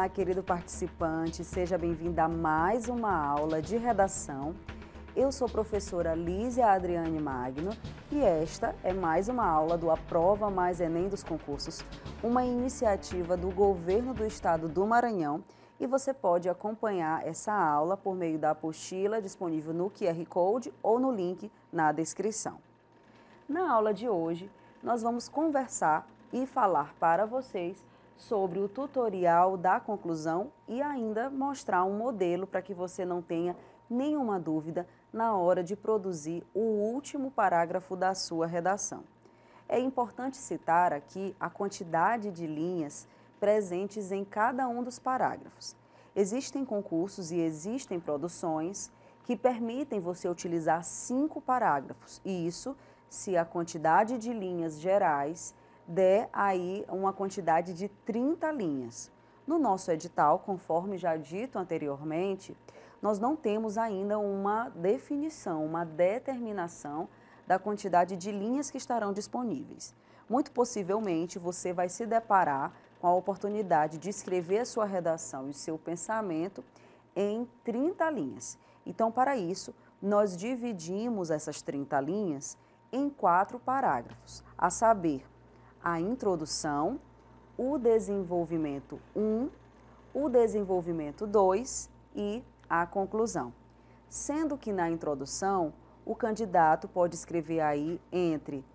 Olá, querido participante, seja bem-vindo a mais uma aula de redação. Eu sou professora Lísia Adriane Magno e esta é mais uma aula do Aprova Mais Enem dos Concursos, uma iniciativa do Governo do Estado do Maranhão, e você pode acompanhar essa aula por meio da apostila disponível no QR Code ou no link na descrição. Na aula de hoje, nós vamos conversar e falar para vocês sobre o tutorial da conclusão e ainda mostrar um modelo para que você não tenha nenhuma dúvida na hora de produzir o último parágrafo da sua redação. É importante citar aqui a quantidade de linhas presentes em cada um dos parágrafos. Existem concursos e existem produções que permitem você utilizar 5 parágrafos, e isso se a quantidade de linhas gerais der aí uma quantidade de 30 linhas. No nosso edital, conforme já dito anteriormente, nós não temos ainda uma definição, uma determinação da quantidade de linhas que estarão disponíveis. Muito possivelmente você vai se deparar com a oportunidade de escrever a sua redação e o seu pensamento em 30 linhas. Então, para isso, nós dividimos essas 30 linhas em 4 parágrafos, a saber, a introdução, o desenvolvimento 1, o desenvolvimento 2 e a conclusão. Sendo que na introdução, o candidato pode escrever aí entre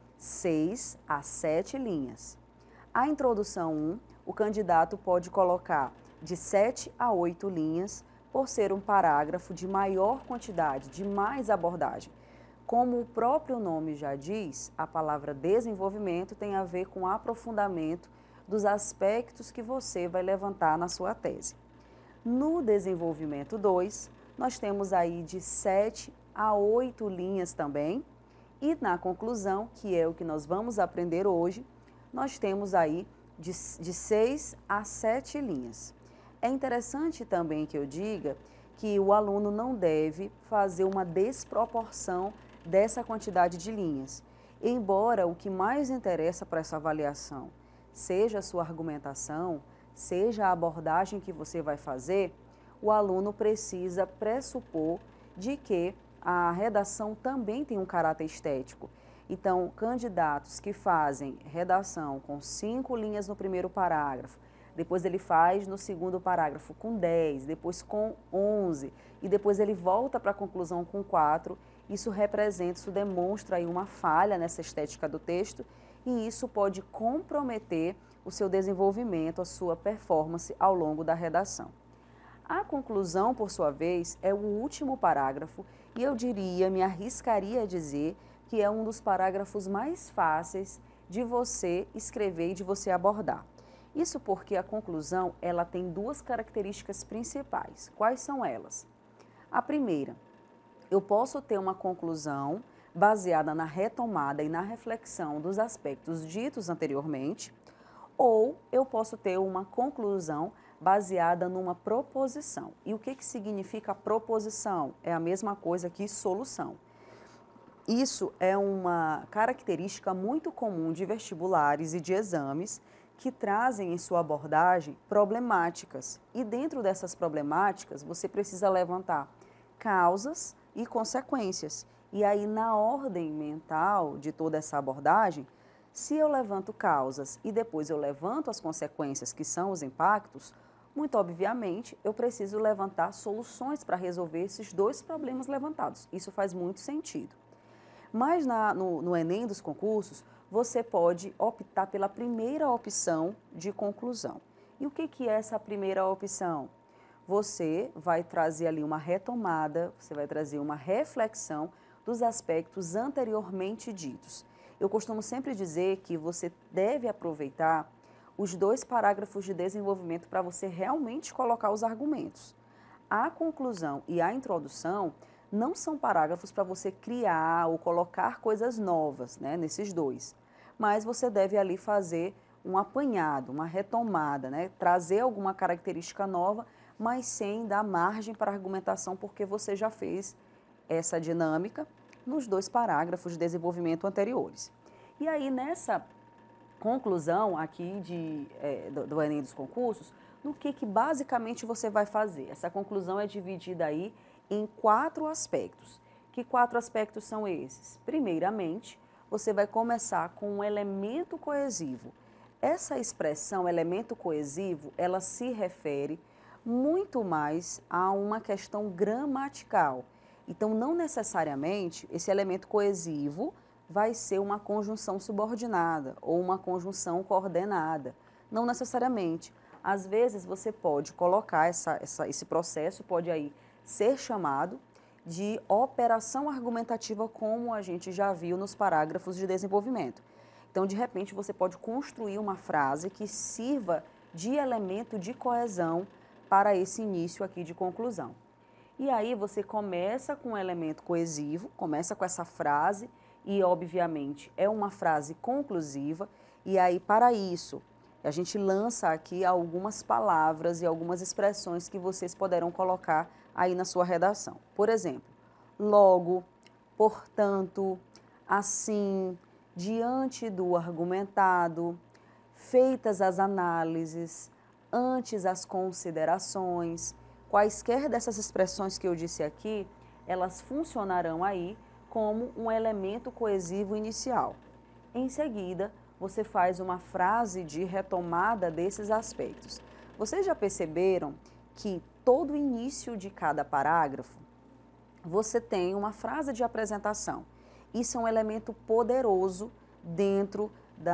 6 a 7 linhas. A introdução 1, o candidato pode colocar de 7 a 8 linhas, por ser um parágrafo de maior quantidade, de mais abordagem. Como o próprio nome já diz, a palavra desenvolvimento tem a ver com o aprofundamento dos aspectos que você vai levantar na sua tese. No desenvolvimento 2, nós temos aí de 7 a 8 linhas também, e na conclusão, que é o que nós vamos aprender hoje, nós temos aí de 6 a 7 linhas. É interessante também que eu diga que o aluno não deve fazer uma desproporção dessa quantidade de linhas. Embora o que mais interessa para essa avaliação seja a sua argumentação, seja a abordagem que você vai fazer, o aluno precisa pressupor de que a redação também tem um caráter estético. Então, candidatos que fazem redação com 5 linhas no primeiro parágrafo, depois ele faz no segundo parágrafo com 10, depois com 11, e depois ele volta para a conclusão com 4, isso representa, isso demonstra aí uma falha nessa estética do texto, e isso pode comprometer o seu desenvolvimento, a sua performance ao longo da redação. A conclusão, por sua vez, é o último parágrafo, e eu diria, me arriscaria a dizer, que é um dos parágrafos mais fáceis de você escrever e de você abordar. Isso porque a conclusão, ela tem 2 características principais. Quais são elas? A primeira, eu posso ter uma conclusão baseada na retomada e na reflexão dos aspectos ditos anteriormente, ou eu posso ter uma conclusão baseada numa proposição. E o que significa proposição? É a mesma coisa que solução. Isso é uma característica muito comum de vestibulares e de exames que trazem em sua abordagem problemáticas. E dentro dessas problemáticas, você precisa levantar causas e consequências. E aí, na ordem mental de toda essa abordagem, se eu levanto causas e depois eu levanto as consequências, que são os impactos, muito obviamente, eu preciso levantar soluções para resolver esses 2 problemas levantados. Isso faz muito sentido. Mas no Enem dos concursos, você pode optar pela primeira opção de conclusão. E o que é essa primeira opção? Você vai trazer ali uma retomada, você vai trazer uma reflexão dos aspectos anteriormente ditos. Eu costumo sempre dizer que você deve aproveitar os 2 parágrafos de desenvolvimento para você realmente colocar os argumentos. A conclusão e a introdução não são parágrafos para você criar ou colocar coisas novas, né, nesses 2. Mas você deve ali fazer um apanhado, uma retomada, né, trazer alguma característica nova, mas sem dar margem para argumentação, porque você já fez essa dinâmica nos 2 parágrafos de desenvolvimento anteriores. E aí, nessa conclusão aqui do Enem dos concursos, no que basicamente você vai fazer. Essa conclusão é dividida aí em 4 aspectos. Que 4 aspectos são esses? Primeiramente, você vai começar com um elemento coesivo. Essa expressão elemento coesivo, ela se refere muito mais a uma questão gramatical. Então, não necessariamente esse elemento coesivo vai ser uma conjunção subordinada ou uma conjunção coordenada. Não necessariamente. Às vezes, você pode colocar esse processo, pode aí ser chamado de operação argumentativa, como a gente já viu nos parágrafos de desenvolvimento. Então, de repente, você pode construir uma frase que sirva de elemento de coesão para esse início aqui de conclusão. E aí você começa com um elemento coesivo, começa com essa frase e, obviamente, é uma frase conclusiva. E aí, para isso, a gente lança aqui algumas palavras e algumas expressões que vocês poderão colocar aí na sua redação. Por exemplo, logo, portanto, assim, diante do argumentado, feitas as análises, antes as considerações. Quaisquer dessas expressões que eu disse aqui, elas funcionarão aí como um elemento coesivo inicial. Em seguida, você faz uma frase de retomada desses aspectos. Vocês já perceberam que todo início de cada parágrafo, você tem uma frase de apresentação. Isso é um elemento poderoso dentro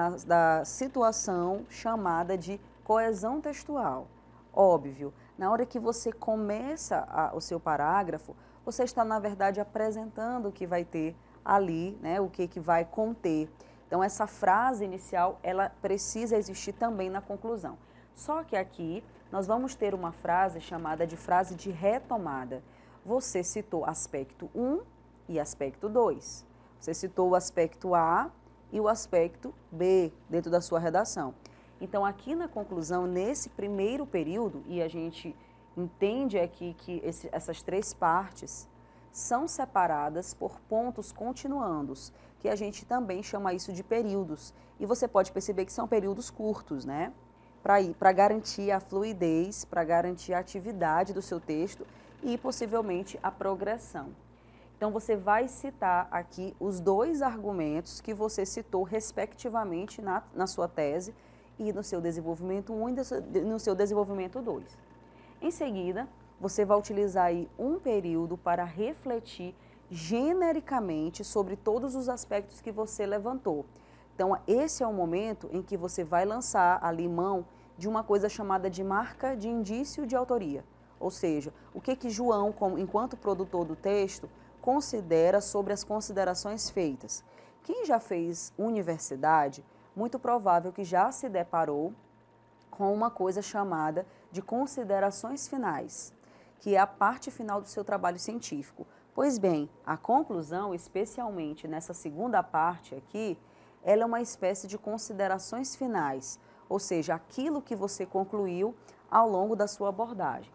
da situação chamada de coesão textual. Óbvio, na hora que você começa o seu parágrafo, você está, na verdade, apresentando o que vai ter ali, né, o que vai conter. Então, essa frase inicial, ela precisa existir também na conclusão. Só que aqui, nós vamos ter uma frase chamada de frase de retomada. Você citou aspecto 1 e aspecto 2. Você citou o aspecto A e o aspecto B dentro da sua redação. Então, aqui na conclusão, nesse primeiro período, e a gente entende aqui que essas 3 partes são separadas por pontos continuandos, que a gente também chama isso de períodos. E você pode perceber que são períodos curtos, né? Para garantir a fluidez, para garantir a atividade do seu texto e, possivelmente, a progressão. Então, você vai citar aqui os 2 argumentos que você citou, respectivamente, na sua tese, e no seu desenvolvimento 1 e no seu desenvolvimento 2. Em seguida, você vai utilizar aí um período para refletir genericamente sobre todos os aspectos que você levantou. Então, esse é o momento em que você vai lançar ali mão de uma coisa chamada de marca de indício de autoria. Ou seja, o que João, enquanto produtor do texto, considera sobre as considerações feitas. Quem já fez universidade, muito provável que já se deparou com uma coisa chamada de considerações finais, que é a parte final do seu trabalho científico. Pois bem, a conclusão, especialmente nessa segunda parte aqui, ela é uma espécie de considerações finais, ou seja, aquilo que você concluiu ao longo da sua abordagem.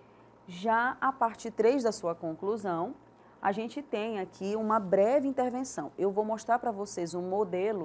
Já a parte 3 da sua conclusão, a gente tem aqui uma breve intervenção. Eu vou mostrar para vocês um modelo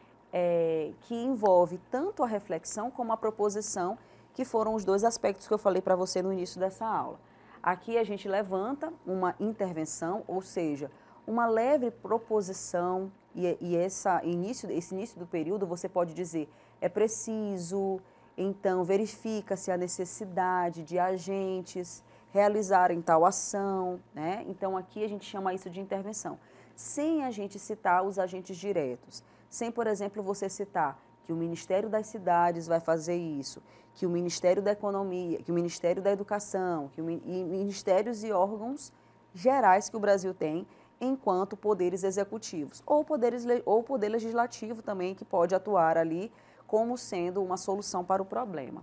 que envolve tanto a reflexão como a proposição, que foram os 2 aspectos que eu falei para você no início dessa aula. Aqui a gente levanta uma intervenção, ou seja, uma leve proposição, e esse início do período você pode dizer, é preciso, então verifica-se a necessidade de agentes realizarem tal ação, né? Então aqui a gente chama isso de intervenção, sem a gente citar os agentes diretos. Sem, por exemplo, você citar que o Ministério das Cidades vai fazer isso, que o Ministério da Economia, que o Ministério da Educação, e ministérios e órgãos gerais que o Brasil tem enquanto poderes executivos, ou poder legislativo também, que pode atuar ali como sendo uma solução para o problema.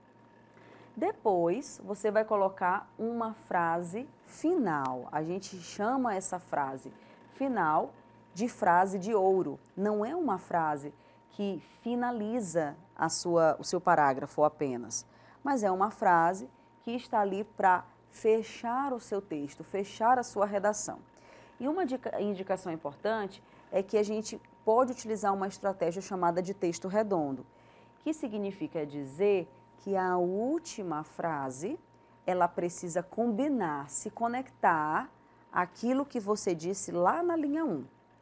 Depois, você vai colocar uma frase final. A gente chama essa frase final de frase de ouro. Não é uma frase que finaliza o seu parágrafo apenas, mas é uma frase que está ali para fechar o seu texto, fechar a sua redação. E uma indicação importante é que a gente pode utilizar uma estratégia chamada de texto redondo, que significa dizer que a última frase, ela precisa combinar, se conectar àquilo que você disse lá na linha 1.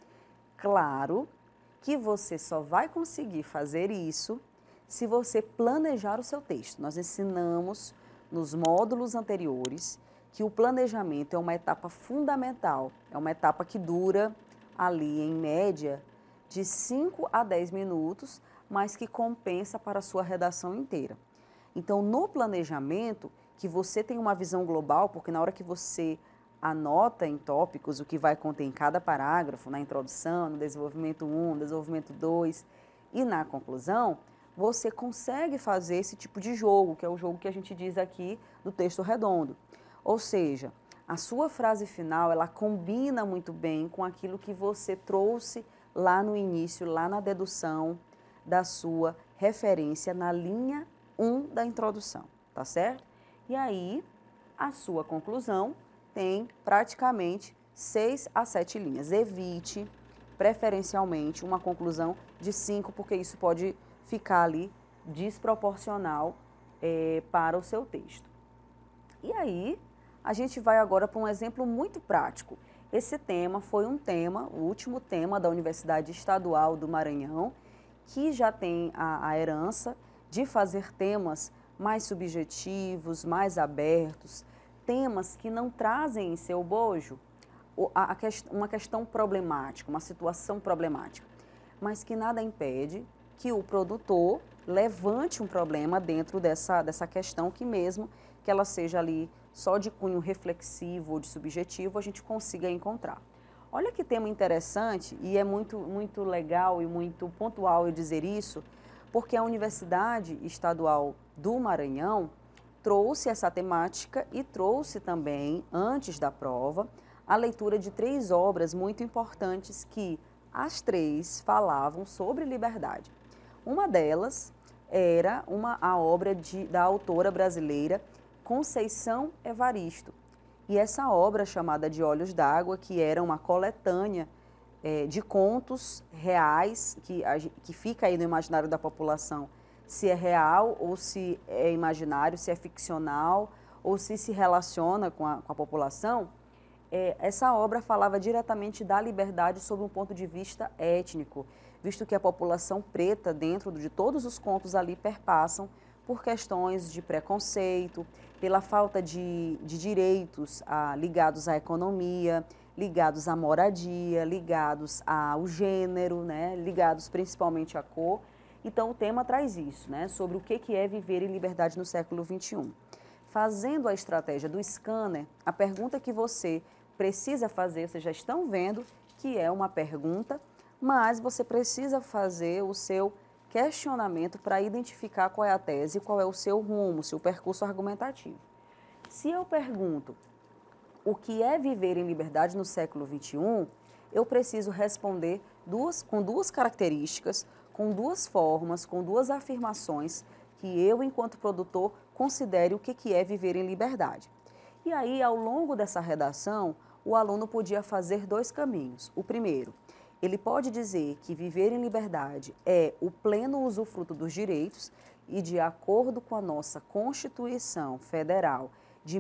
Claro que você só vai conseguir fazer isso se você planejar o seu texto. Nós ensinamos nos módulos anteriores que o planejamento é uma etapa fundamental, é uma etapa que dura ali, em média, de 5 a 10 minutos, mas que compensa para a sua redação inteira. Então, no planejamento, que você tem uma visão global, porque na hora que você anota em tópicos o que vai conter em cada parágrafo, na introdução, no desenvolvimento 1, desenvolvimento 2 e na conclusão, você consegue fazer esse tipo de jogo, que é o jogo que a gente diz aqui do texto redondo. Ou seja, a sua frase final, ela combina muito bem com aquilo que você trouxe lá no início, lá na dedução da sua referência na linha 1 da introdução, tá certo? E aí, a sua conclusão tem praticamente 6 a 7 linhas. Evite, preferencialmente, uma conclusão de 5, porque isso pode ficar ali desproporcional para o seu texto. E aí, a gente vai agora para um exemplo muito prático. Esse tema foi um tema, o último tema da Universidade Estadual do Maranhão, que já tem a herança de fazer temas mais subjetivos, mais abertos, temas que não trazem em seu bojo uma questão problemática, uma situação problemática, mas que nada impede que o produtor levante um problema dentro dessa questão, que mesmo que ela seja ali só de cunho reflexivo ou de subjetivo, a gente consiga encontrar. Olha que tema interessante, e é muito legal e muito pontual eu dizer isso, porque a Universidade Estadual do Maranhão trouxe essa temática e trouxe também, antes da prova, a leitura de 3 obras muito importantes que as 3 falavam sobre liberdade. Uma delas era a obra da autora brasileira Conceição Evaristo. E essa obra, chamada de Olhos d'Água, que era uma coletânea de contos reais, que fica aí no imaginário da população, se é real ou se é imaginário, se é ficcional ou se relaciona com a população, essa obra falava diretamente da liberdade sob um ponto de vista étnico, visto que a população preta, dentro de todos os contos ali, perpassam por questões de preconceito, pela falta de direitos ligados à economia, ligados à moradia, ligados ao gênero, né, ligados principalmente à cor. Então, o tema traz isso, né, sobre o que é viver em liberdade no século XXI. Fazendo a estratégia do scanner, a pergunta que você precisa fazer, vocês já estão vendo que é uma pergunta, mas você precisa fazer o seu questionamento para identificar qual é a tese, qual é o seu rumo, o seu percurso argumentativo. Se eu pergunto o que é viver em liberdade no século XXI, eu preciso responder com duas características, com 2 formas, com 2 afirmações que eu, enquanto produtor, considere o que é viver em liberdade. E aí, ao longo dessa redação, o aluno podia fazer 2 caminhos. O primeiro, ele pode dizer que viver em liberdade é o pleno usufruto dos direitos e, de acordo com a nossa Constituição Federal de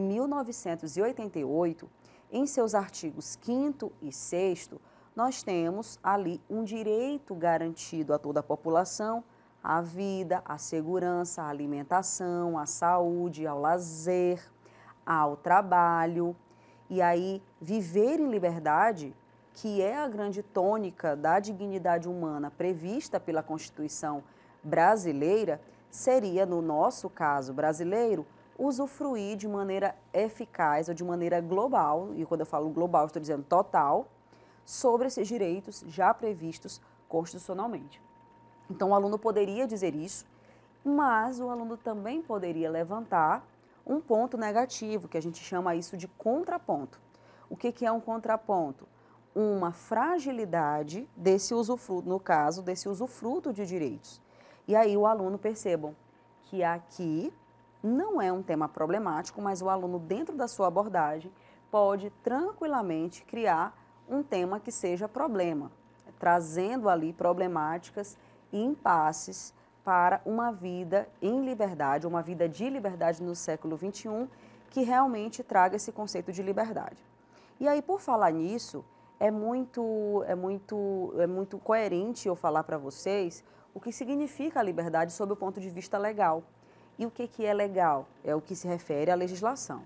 1988, em seus artigos 5º e 6º, nós temos ali um direito garantido a toda a população, à vida, à segurança, à alimentação, à saúde, ao lazer, ao trabalho. E aí, viver em liberdade, que é a grande tônica da dignidade humana prevista pela Constituição brasileira, seria, no nosso caso brasileiro, usufruir de maneira eficaz ou de maneira global, e quando eu falo global, estou dizendo total, sobre esses direitos já previstos constitucionalmente. Então, o aluno poderia dizer isso, mas o aluno também poderia levantar um ponto negativo, que a gente chama isso de contraponto. O que é um contraponto? Uma fragilidade desse usufruto, no caso, desse usufruto de direitos. E aí o aluno, percebam que aqui não é um tema problemático, mas o aluno, dentro da sua abordagem, pode tranquilamente criar um tema que seja problema, trazendo ali problemáticas e impasses para uma vida em liberdade, uma vida de liberdade no século XXI, que realmente traga esse conceito de liberdade. E aí, por falar nisso, é muito coerente eu falar para vocês o que significa a liberdade sob o ponto de vista legal. E o que é legal? É o que se refere à legislação.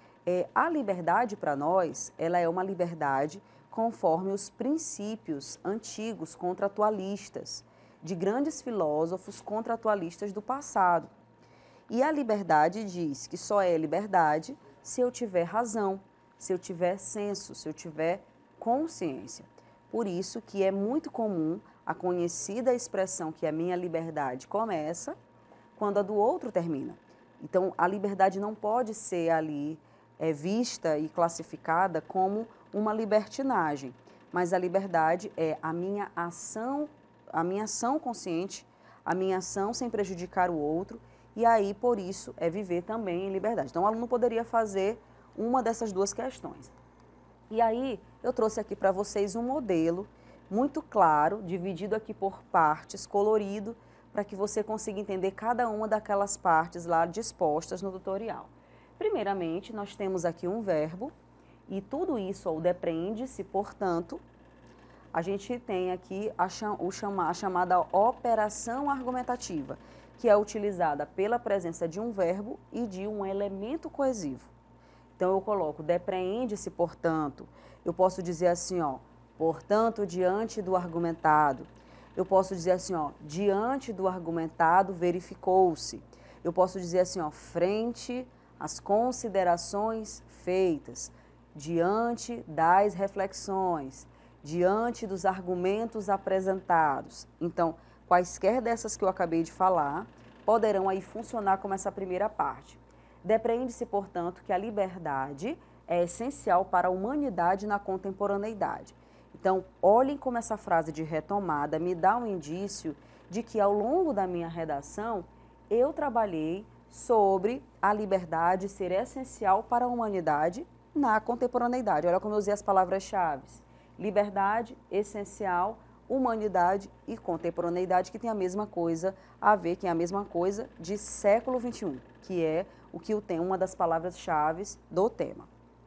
A liberdade para nós, ela é uma liberdade conforme os princípios antigos contratualistas, de grandes filósofos contratualistas do passado. E a liberdade diz que só é liberdade se eu tiver razão, se eu tiver senso, se eu tiver consciência. Por isso que é muito comum a conhecida expressão que a minha liberdade começa quando a do outro termina. Então, a liberdade não pode ser ali vista e classificada como uma libertinagem, mas a liberdade é a minha ação consciente, a minha ação sem prejudicar o outro, e aí, por isso, é viver também em liberdade. Então, o aluno poderia fazer uma dessas duas questões. E aí, eu trouxe aqui para vocês um modelo muito claro, dividido aqui por partes, colorido, para que você consiga entender cada uma daquelas partes lá dispostas no tutorial. Primeiramente, nós temos aqui um verbo, e tudo isso, ou depreende-se, portanto, a gente tem aqui a chamada operação argumentativa, que é utilizada pela presença de um verbo e de um elemento coesivo. Então, eu coloco depreende-se, portanto, eu posso dizer assim, ó, portanto, diante do argumentado. Eu posso dizer assim, ó, diante do argumentado verificou-se. Eu posso dizer assim, ó, frente às considerações feitas, diante das reflexões, diante dos argumentos apresentados. Então, quaisquer dessas que eu acabei de falar poderão aí funcionar como essa primeira parte. Depreende-se, portanto, que a liberdade é essencial para a humanidade na contemporaneidade. Então, olhem como essa frase de retomada me dá um indício de que ao longo da minha redação eu trabalhei sobre a liberdade ser essencial para a humanidade na contemporaneidade. Olha como eu usei as palavras-chave. Liberdade, essencial, humanidade e contemporaneidade, que tem a mesma coisa a ver, que é a mesma coisa de século XXI, que é o que eu tenho, uma das palavras-chave do tema.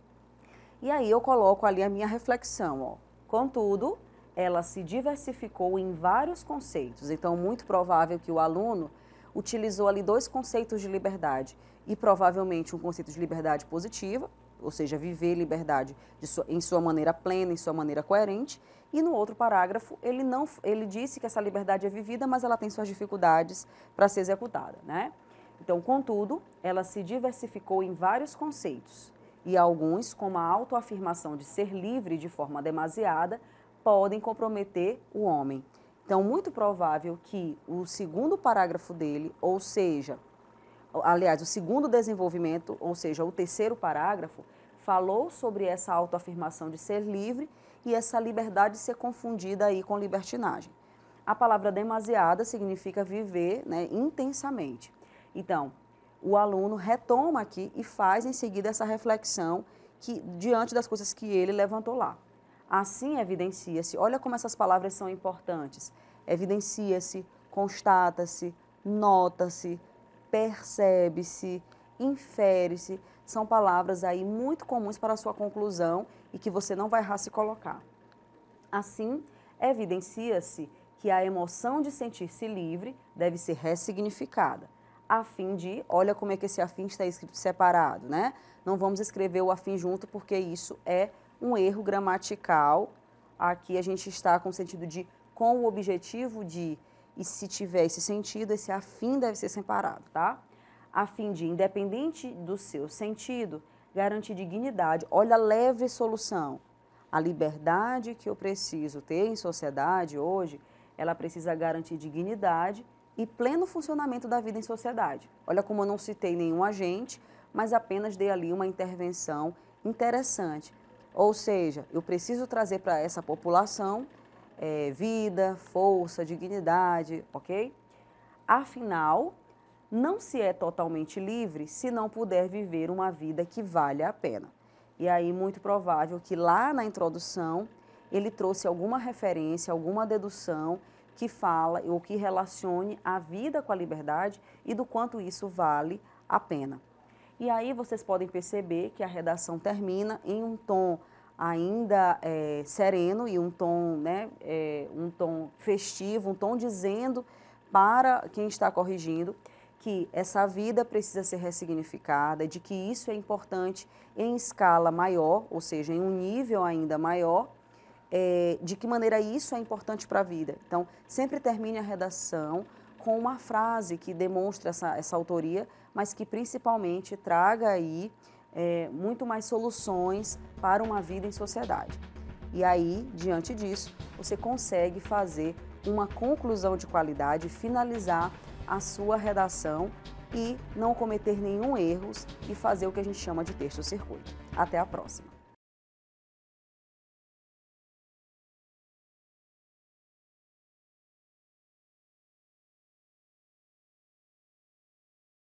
E aí eu coloco ali a minha reflexão, ó. Contudo, ela se diversificou em vários conceitos, então muito provável que o aluno utilizou ali dois conceitos de liberdade e provavelmente um conceito de liberdade positiva, ou seja, viver liberdade em sua maneira plena, em sua maneira coerente, e no outro parágrafo ele disse que essa liberdade é vivida, mas ela tem suas dificuldades para ser executada, né? Então, contudo, ela se diversificou em vários conceitos, e alguns, como a autoafirmação de ser livre de forma demasiada, podem comprometer o homem. Então, muito provável que o segundo parágrafo dele, ou seja, aliás, o segundo desenvolvimento, ou seja, o terceiro parágrafo, falou sobre essa autoafirmação de ser livre e essa liberdade ser confundida aí com libertinagem. A palavra demasiada significa viver, né, intensamente. Então, o aluno retoma aqui e faz em seguida essa reflexão diante das coisas que ele levantou lá. Assim, evidencia-se, olha como essas palavras são importantes, evidencia-se, constata-se, nota-se, percebe-se, infere-se, são palavras aí muito comuns para a sua conclusão e que você não vai errar se colocar. Assim, evidencia-se que a emoção de sentir-se livre deve ser ressignificada, a fim de, olha como é que esse afim está escrito separado, né? Não vamos escrever o afim junto porque isso é um erro gramatical. Aqui a gente está com o sentido de, com o objetivo de, e se tiver esse sentido, esse afim deve ser separado, tá? A fim de, independente do seu sentido, garantir dignidade. Olha a leve solução. A liberdade que eu preciso ter em sociedade hoje, ela precisa garantir dignidade e pleno funcionamento da vida em sociedade. Olha como eu não citei nenhum agente, mas apenas dei ali uma intervenção interessante. Ou seja, eu preciso trazer para essa população vida, força, dignidade, ok? Afinal, não se é totalmente livre se não puder viver uma vida que vale a pena. E aí, muito provável que lá na introdução ele trouxe alguma referência, alguma dedução que fala ou que relacione a vida com a liberdade e do quanto isso vale a pena. E aí vocês podem perceber que a redação termina em um tom ainda sereno e um tom, um tom festivo, um tom dizendo para quem está corrigindo que essa vida precisa ser ressignificada, de que isso é importante em escala maior, ou seja, em um nível ainda maior, de que maneira isso é importante para a vida. Então, sempre termine a redação com uma frase que demonstre essa autoria, mas que principalmente traga aí muito mais soluções para uma vida em sociedade. E aí, diante disso, você consegue fazer uma conclusão de qualidade, finalizar a sua redação e não cometer nenhum erro e fazer o que a gente chama de texto-circuito. Até a próxima!